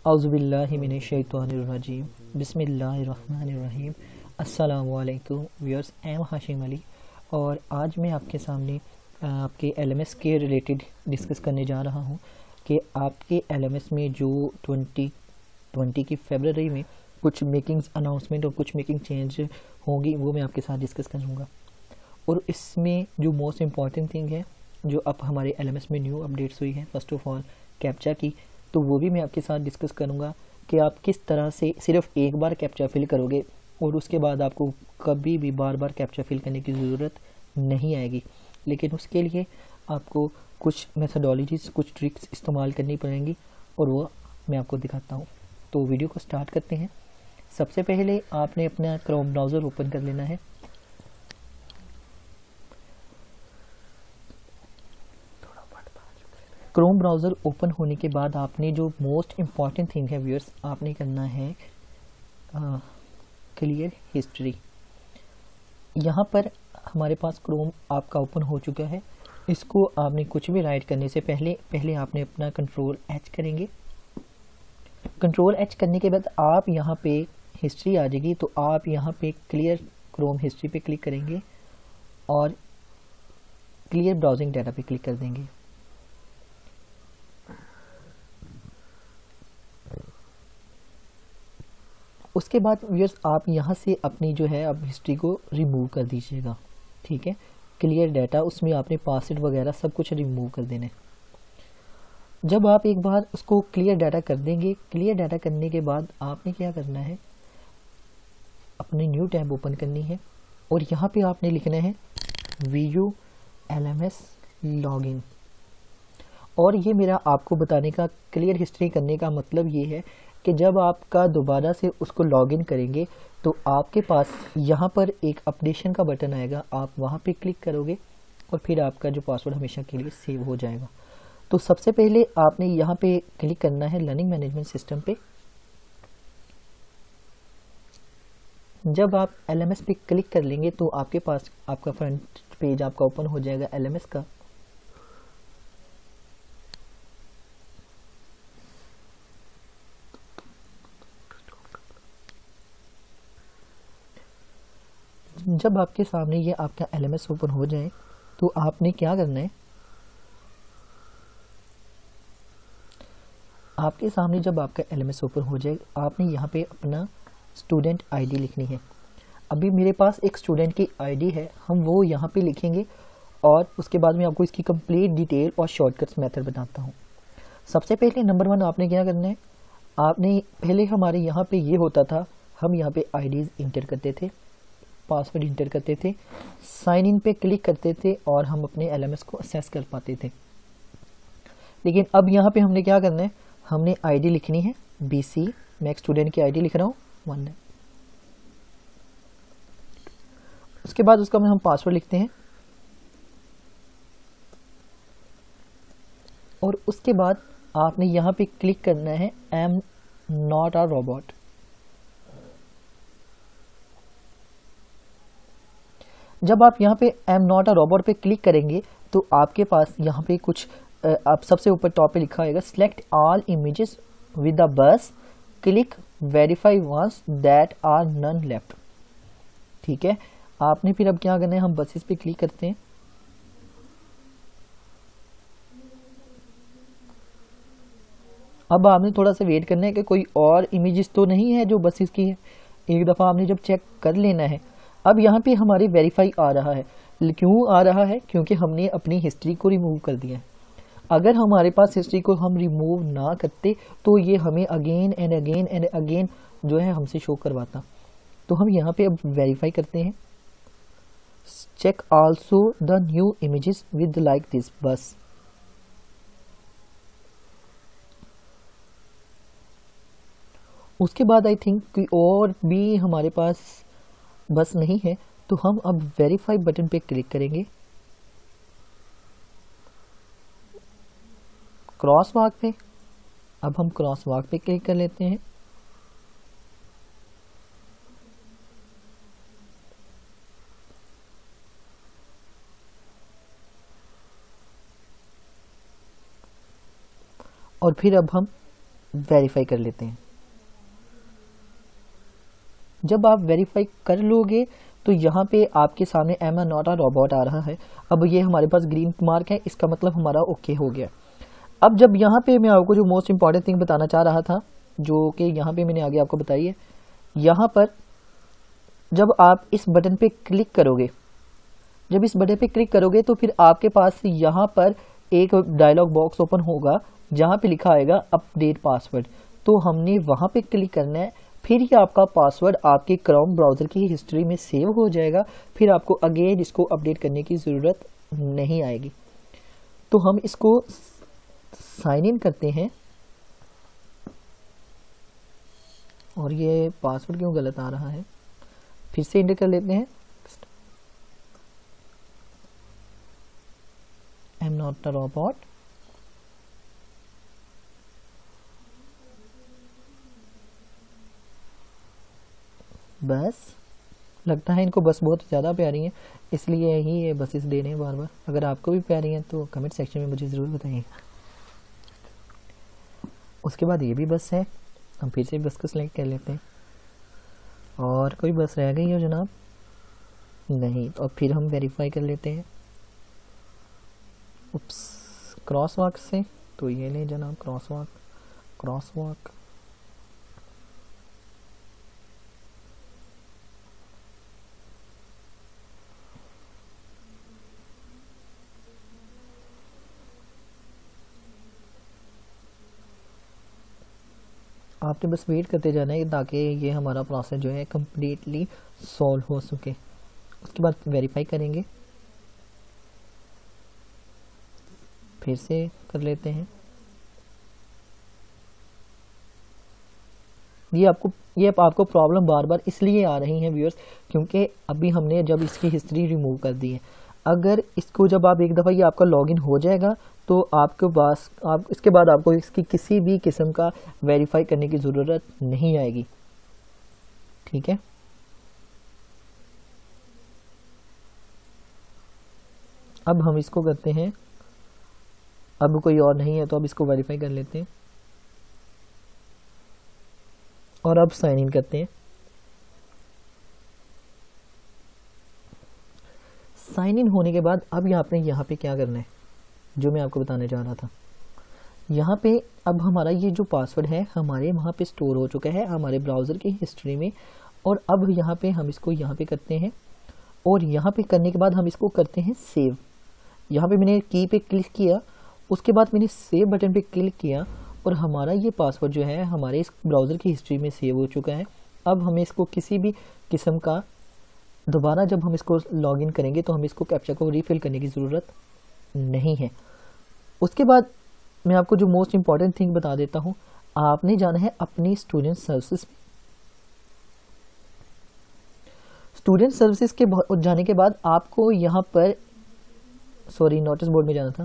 औज़ुबिल्लाहि मिनश्शैतानिर्रजीम बिस्मिल्लाहिर्रहमानिर्रहीम। अस्सलामु अलैकुम viewers, I am Hashim Ali और आज मैं आपके सामने आपके एलएमएस के रिलेटेड डिस्कस करने जा रहा हूं कि आपके एलएमएस में जो 2020 की फरवरी में कुछ मेकिंग्स अनाउंसमेंट और कुछ मेकिंग चेंज होंगी वो मैं आपके साथ डिस्कस करूँगा। और इसमें जो मोस्ट इम्पॉर्टेंट थिंग है जो अब हमारे एलएमएस में न्यू अपडेट्स हुई है, फर्स्ट ऑफ ऑल कैप्चा की, तो वो भी मैं आपके साथ डिस्कस करूँगा कि आप किस तरह से सिर्फ एक बार कैप्चा फिल करोगे और उसके बाद आपको कभी भी बार बार कैप्चा फिल करने की ज़रूरत नहीं आएगी। लेकिन उसके लिए आपको कुछ मेथडोलॉजीज़, कुछ ट्रिक्स इस्तेमाल करनी पड़ेंगी और वो मैं आपको दिखाता हूँ। तो वीडियो को स्टार्ट करते हैं। सबसे पहले आपने अपना क्रोम ब्राउज़र ओपन कर लेना है। क्रोम ब्राउज़र ओपन होने के बाद आपने जो मोस्ट इम्पॉर्टेंट थिंग है व्यूअर्स, आपने करना है क्लियर हिस्ट्री। यहाँ पर हमारे पास क्रोम आपका ओपन हो चुका है। इसको आपने कुछ भी राइट करने से पहले आपने अपना कंट्रोल एच करेंगे। कंट्रोल एच करने के बाद आप यहाँ पे हिस्ट्री आ जाएगी, तो आप यहाँ पे क्लियर क्रोम हिस्ट्री पे क्लिक करेंगे और क्लियर ब्राउजिंग डाटा पे क्लिक कर देंगे। उसके बाद व्यूअर्स आप यहाँ से अपनी जो है अब हिस्ट्री को रिमूव कर दीजिएगा। ठीक है, क्लियर डाटा, उसमें आपने पासवर्ड वगैरह सब कुछ रिमूव कर देना है। जब आप एक बार उसको क्लियर डाटा कर देंगे, क्लियर डाटा करने के बाद आपने क्या करना है, अपनी न्यू टैब ओपन करनी है और यहाँ पे आपने लिखना है VU LMS लॉगिन। और ये मेरा आपको बताने का, क्लियर हिस्ट्री करने का मतलब ये है कि जब आपका दोबारा से उसको लॉगिन करेंगे तो आपके पास यहाँ पर एक अपडेशन का बटन आएगा, आप वहाँ पे क्लिक करोगे और फिर आपका जो पासवर्ड हमेशा के लिए सेव हो जाएगा। तो सबसे पहले आपने यहाँ पे क्लिक करना है लर्निंग मैनेजमेंट सिस्टम पे। जब आप LMS पे क्लिक कर लेंगे तो आपके पास आपका फ्रंट पेज आपका ओपन हो जाएगा LMS का। जब आपके सामने ये आपका LMS ओपन हो जाए तो आपने क्या करना है, आपके सामने जब आपका LMS ओपन हो जाए आपने यहाँ पे अपना स्टूडेंट आईडी लिखनी है। अभी मेरे पास एक स्टूडेंट की आईडी है, हम वो यहाँ पे लिखेंगे और उसके बाद में आपको इसकी कंप्लीट डिटेल और शॉर्टकट्स मेथड बताता हूँ। सबसे पहले नंबर 1 आपने क्या करना है, आपने पहले हमारे यहाँ पे ये होता था, हम यहाँ पे आईडीज़ इंटर करते थे, पासवर्ड इंटर करते थे, साइन इन पे क्लिक करते थे और हम अपने LMS को असेस कर पाते थे। लेकिन अब यहाँ पे हमने क्या करना है, हमने आईडी लिखनी है BC, मैं एक स्टूडेंट की आईडी लिख रहा हूँ 1। उसके बाद उसका हम पासवर्ड लिखते हैं और उसके बाद आपने यहाँ पे क्लिक करना है I'm not a robot। जब आप यहाँ पे I'm not a robot पे क्लिक करेंगे तो आपके पास यहाँ पे कुछ आप सबसे ऊपर टॉप पे लिखा होगा select all images with the bus, click verify once that are none left. ठीक है, आपने फिर अब क्या करना है, हम बसेस पे क्लिक करते हैं। अब आपने थोड़ा सा वेट करना है कि कोई और इमेजेस तो नहीं है जो बसेस की है। एक दफ़ा आपने जब चेक कर लेना है। अब यहाँ पे हमारी वेरीफाई आ रहा है। क्यों आ रहा है? क्योंकि हमने अपनी हिस्ट्री को रिमूव कर दिया है। अगर हमारे पास हिस्ट्री को हम रिमूव ना करते तो ये हमें again and again and again जो है हमसे शो करवाता। तो हम यहाँ पे अब वेरीफाई करते हैं, check also the new images with like this bus. उसके बाद आई थिंक कोई और भी हमारे पास बस नहीं है, तो हम अब वेरीफाई बटन पे क्लिक करेंगे। क्रॉस मार्क पे, अब हम क्रॉस मार्क पे क्लिक कर लेते हैं। और फिर अब हम वेरीफाई कर लेते हैं। जब आप वेरीफाई कर लोगे तो यहाँ पे आपके सामने एम नॉट अ रोबोट आ रहा है। अब ये हमारे पास ग्रीन मार्क है, इसका मतलब हमारा ओके हो गया। अब जब यहाँ पे मैं आपको जो मोस्ट इंपॉर्टेंट थिंग बताना चाह रहा था, जो कि यहाँ पे मैंने आगे आपको बताई है, यहाँ पर जब आप इस बटन पे क्लिक करोगे, जब इस बटन पे क्लिक करोगे तो फिर आपके पास यहाँ पर एक डायलॉग बॉक्स ओपन होगा जहाँ पे लिखा आएगा अपडेट पासवर्ड। तो हमने वहाँ पे क्लिक करना है, फिर ही आपका पासवर्ड आपके क्रोम ब्राउज़र की हिस्ट्री में सेव हो जाएगा। फिर आपको अगेन इसको अपडेट करने की ज़रूरत नहीं आएगी। तो हम इसको साइन इन करते हैं, और ये पासवर्ड क्यों गलत आ रहा है, फिर से एंटर कर लेते हैं। I am not a robot. बस लगता है इनको बस बहुत ज़्यादा प्यारी है, इसलिए ही ये बसेस दे रहे हैं बार बार। अगर आपको भी प्यारी हैं तो कमेंट सेक्शन में मुझे ज़रूर बताइए। उसके बाद ये भी बस है, हम फिर से बस को सिलेक्ट कर लेते हैं। और कोई बस रह गई हो जनाब? नहीं। तो अब फिर हम वेरीफाई कर लेते हैं क्रॉस वॉक से। तो ये लें जनाब, क्रॉस वॉक, क्रॉस वॉक। आपने बस वेट करते जाना है ताकि ये हमारा प्रोसेस जो है कम्प्लीटली सॉल्व हो सके। उसके बाद वेरीफाई करेंगे, फिर से कर लेते हैं। ये आपको प्रॉब्लम बार बार इसलिए आ रही है व्यूअर्स, क्योंकि अभी हमने जब इसकी हिस्ट्री रिमूव कर दी है। अगर इसको जब आप एक दफ़ा ये आपका लॉगिन हो जाएगा तो आपके पास इसके बाद आपको इसकी किसी भी किस्म का वेरीफाई करने की ज़रूरत नहीं आएगी। ठीक है, अब हम इसको करते हैं। अब कोई और नहीं है तो अब इसको वेरीफाई कर लेते हैं और अब साइन इन करते हैं। साइन इन होने के बाद अब आपने यहाँ पे क्या करना है, जो मैं आपको बताने जा रहा था। यहाँ पे अब हमारा ये जो पासवर्ड है हमारे वहाँ पे स्टोर हो चुका है हमारे ब्राउज़र की हिस्ट्री में। और अब यहाँ पे हम इसको यहाँ पे करते हैं, और यहाँ पे करने के बाद हम इसको करते हैं सेव। यहाँ पे मैंने की पे क्लिक किया, उसके बाद मैंने सेव बटन पे क्लिक किया, और हमारा ये पासवर्ड जो है हमारे इस ब्राउज़र की हिस्ट्री में सेव हो चुका है। अब हमें इसको किसी भी किस्म का दोबारा जब हम इसको लॉगिन करेंगे तो हमें इसको कैप्चा को रीफिल करने की ज़रूरत नहीं है। उसके बाद मैं आपको जो मोस्ट इम्पॉर्टेंट थिंग बता देता हूँ, आपने जाना है अपनी स्टूडेंट सर्विसेज में। स्टूडेंट सर्विसेज के जाने के बाद आपको यहाँ पर नोटिस बोर्ड में जाना था।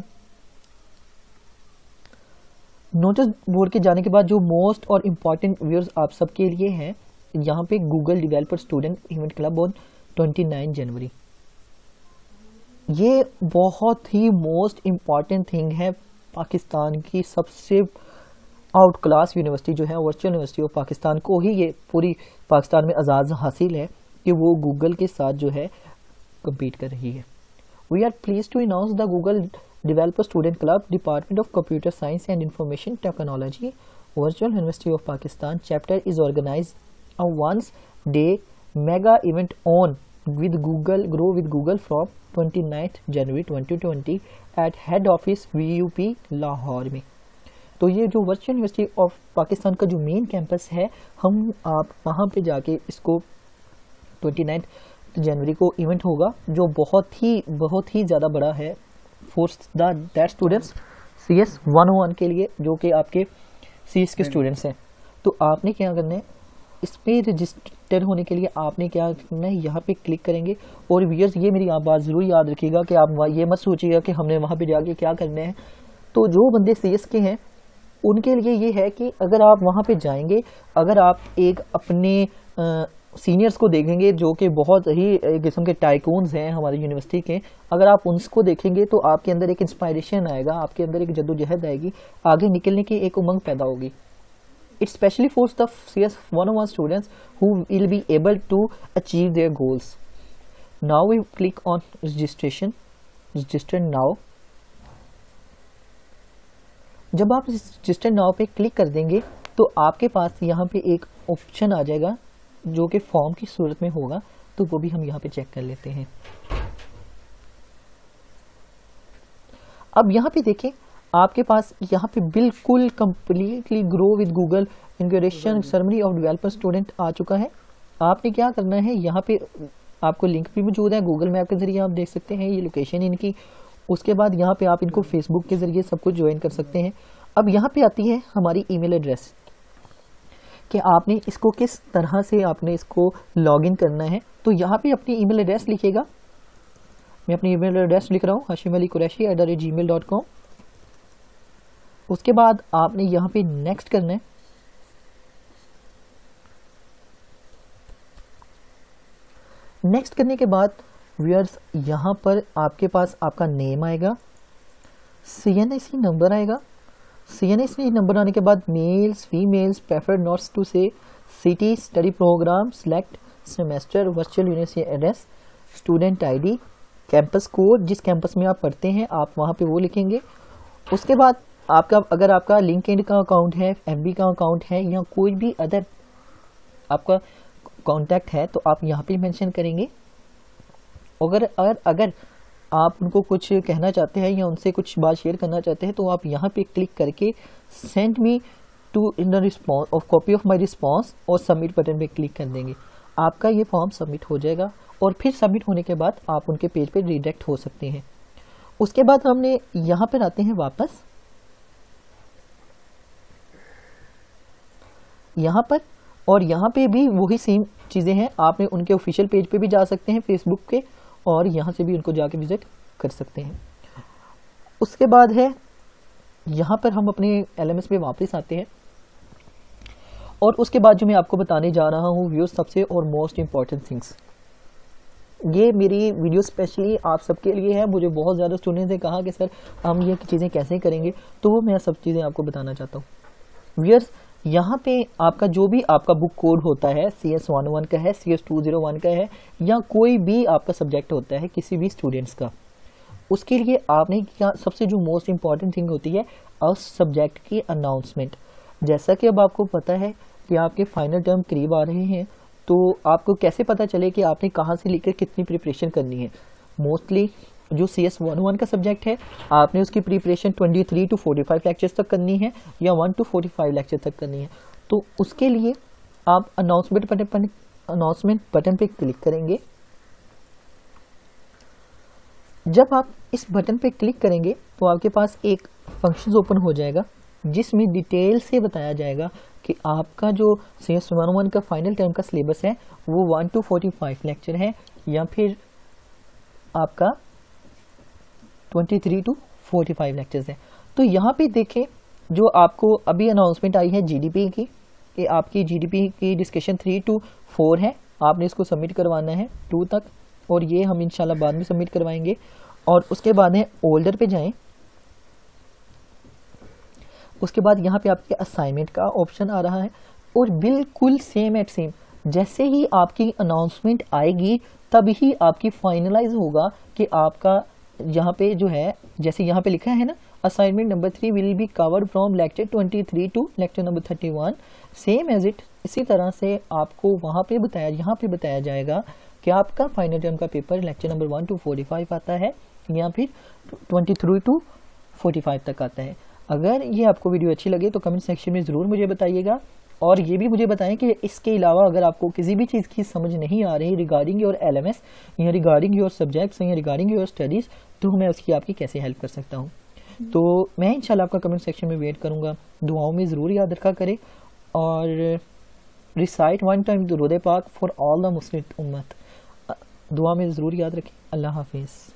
नोटिस बोर्ड के जाने के बाद जो मोस्ट और इम्पॉर्टेंट व्यूअर्स आप सबके लिए है, यहाँ पे Google developer student event club on 29 January. ये बहुत ही मोस्ट इम्पॉर्टेंट थिंग है। पाकिस्तान की सबसे आउट क्लास यूनिवर्सिटी जो है वर्चुअल यूनिवर्सिटी ऑफ पाकिस्तान को ही ये पूरी पाकिस्तान में एजाज़ हासिल है कि वो गूगल के साथ जो है कम्पीट कर रही है। We are please to announce the Google developer student club department of computer science and information technology virtual university of Pakistan chapter is organize a once-day mega event on with Google Grow with Google from 29th January 2020 at head office VUP Lahore में। तो ये जो virtual university of Pakistan का जो main campus है, हम आप वहाँ पे जाके इसको 29 जनवरी को इवेंट होगा जो बहुत ही ज़्यादा बड़ा है फॉर दैट स्टूडेंट्स CS 101 के लिए, जो कि आपके CS के स्टूडेंट्स हैं। तो आपने क्या करना है, इस पे रजिस्टर होने के लिए आपने क्या करना है, यहाँ पे क्लिक करेंगे। और व्यूअर्स ये मेरी आप बात ज़रूर याद रखिएगा कि आप ये मत सोचिएगा कि हमने वहाँ पे जाके क्या करना है। तो जो बंदे CS के हैं उनके लिए ये है कि अगर आप वहाँ पे जाएंगे, अगर आप एक अपने सीनियर्स को देखेंगे जो कि बहुत ही किस्म के टाइकून्स हैं हमारी यूनिवर्सिटी के, अगर आप उनको देखेंगे तो आपके अंदर एक इंस्पायरेशन आएगा, आपके अंदर एक जद्दोजहद आएगी, आगे निकलने की एक उमंग पैदा होगी। It specially for the CS 101 students who will be able to achieve their goals. Now we click on registration. Register now. जब आप रजिस्टर नाउ पे क्लिक कर देंगे तो आपके पास यहाँ पे एक ऑप्शन आ जाएगा जो कि फॉर्म की सूरत में होगा, तो वो भी हम यहाँ पे चेक कर लेते हैं। अब यहाँ पे देखें, आपके पास यहाँ पे बिल्कुल completely grow with Google inauguration ceremony of developer student आ चुका है। आपने क्या करना है, यहाँ पे आपको लिंक भी मौजूद है, गूगल मैप के जरिए आप देख सकते हैं ये लोकेशन इनकी। उसके बाद यहाँ पे आप इनको फेसबुक के जरिए सब कुछ ज्वाइन कर सकते हैं। अब यहाँ पे आती है हमारी ईमेल एड्रेस कि आपने इसको किस तरह से आपने इसको लॉगिन करना है। तो यहाँ पे अपनी ईमेल एड्रेस लिखिएगा। मैं अपनी ईमेल एड्रेस लिख रहा हूँ hashimaliqureshi@gmail.com। उसके बाद आपने यहाँ पे नेक्स्ट करना है। नेक्स्ट करने के बाद व्यूअर्स यहाँ पर आपके पास आपका नेम आएगा, CNIC नंबर आएगा। CNIC नंबर आने के बाद males females preferred notes to से city study program select semester virtual university address student ID campus code, जिस कैंपस में आप पढ़ते हैं आप वहाँ पे वो लिखेंगे। उसके बाद आपका अगर आपका लिंक्डइन का अकाउंट है, FB का अकाउंट है या कोई भी अदर आपका कॉन्टैक्ट है तो आप यहाँ पे मेंशन करेंगे। अगर आप उनको कुछ कहना चाहते हैं या उनसे कुछ बात शेयर करना चाहते हैं तो आप यहाँ पे क्लिक करके send me to in the response of copy of my response और सबमिट बटन पे क्लिक कर देंगे। आपका ये फॉर्म सबमिट हो जाएगा और फिर सबमिट होने के बाद आप उनके पेज पे रिडायरेक्ट हो सकते हैं। उसके बाद हमने यहाँ पर आते हैं वापस यहाँ पर, और यहाँ पे भी वही सेम चीज़ें हैं। आपने उनके ऑफिशियल पेज पे भी जा सकते हैं फेसबुक के, और यहाँ से भी उनको जाके विजिट कर सकते हैं। उसके बाद है यहाँ पर हम अपने LMS पे वापस आते हैं, और उसके बाद जो मैं आपको बताने जा रहा हूँ व्यूअर्स सबसे और मोस्ट इम्पॉर्टेंट थिंग्स, ये मेरी वीडियो स्पेशली आप सबके लिए है। मुझे बहुत ज़्यादा स्टूडेंट्स ने कहा कि सर हम ये चीज़ें कैसे करेंगे, तो वो मैं सब चीज़ें आपको बताना चाहता हूँ। व्यूअर्स यहाँ पे आपका जो भी आपका बुक कोड होता है CS 101 का है, CS 201 का है, या कोई भी आपका सब्जेक्ट होता है किसी भी स्टूडेंट्स का, उसके लिए आपने क्या सबसे जो मोस्ट इम्पॉर्टेंट थिंग होती है उस सब्जेक्ट की अनाउंसमेंट। जैसा कि अब आपको पता है कि आपके फाइनल टर्म करीब आ रहे हैं, तो आपको कैसे पता चले कि आपने कहाँ से लेकर कितनी प्रिपरेशन करनी है। मोस्टली जो CS 101 का सब्जेक्ट है आपने उसकी प्रिपरेशन 23 to 45 लेक्चर्स तक करनी है या 1 to 45 लेक्चर तक करनी है। तो उसके लिए आप अनाउंसमेंट बटन पे क्लिक करेंगे। जब आप इस बटन पे क्लिक करेंगे तो आपके पास एक फंक्शन ओपन हो जाएगा जिसमें डिटेल से बताया जाएगा कि आपका जो CS 101 का फाइनल टर्म का सिलेबस है वो 1 to 45 लेक्चर है या फिर आपका 23 to 45 लेक्चर्स है। तो यहाँ पे देखें जो आपको अभी अनाउंसमेंट आई है GDP की, कि आपकी GDP की डिस्कशन 3 to 4 है, आपने इसको सबमिट करवाना है 2 तक, और ये हम इंशाल्लाह बाद में सबमिट करवाएंगे। और उसके बाद है ओल्डर पे जाएं। उसके बाद यहाँ पे आपके असाइनमेंट का ऑप्शन आ रहा है, और बिल्कुल सेम एट सेम जैसे ही आपकी अनाउंसमेंट आएगी तभी आपकी फाइनलाइज होगा कि आपका यहाँ पे जो है, जैसे यहाँ पे लिखा है ना, assignment number 3 will be covered from lecture 23 to lecture number 31, same as it. इसी तरह से आपको वहाँ पे यहाँ पे बताया जाएगा कि आपका फाइनल टर्म का पेपर लेक्चर नंबर 1 to 45 आता है या फिर 23 to 45 तक आता है। अगर ये आपको वीडियो अच्छी लगे तो कमेंट सेक्शन में ज़रूर मुझे बताइएगा, और ये भी मुझे बताएं कि इसके अलावा अगर आपको किसी भी चीज़ की समझ नहीं आ रही रिगार्डिंग योर LMS या रिगार्डिंग योर सब्जेक्ट्स या रिगार्डिंग योर स्टडीज़, तो मैं उसकी आपकी कैसे हेल्प कर सकता हूँ। तो मैं इंशाल्लाह आपका कमेंट सेक्शन में वेट करूँगा। दुआओं में ज़रूर याद रखा करें, और रिसाइट 1 टाइम दुरूद पाक फॉर ऑल द मुस्लिम उम्मत। दुआ में ज़रूर याद रखें। अल्लाह हाफिज़।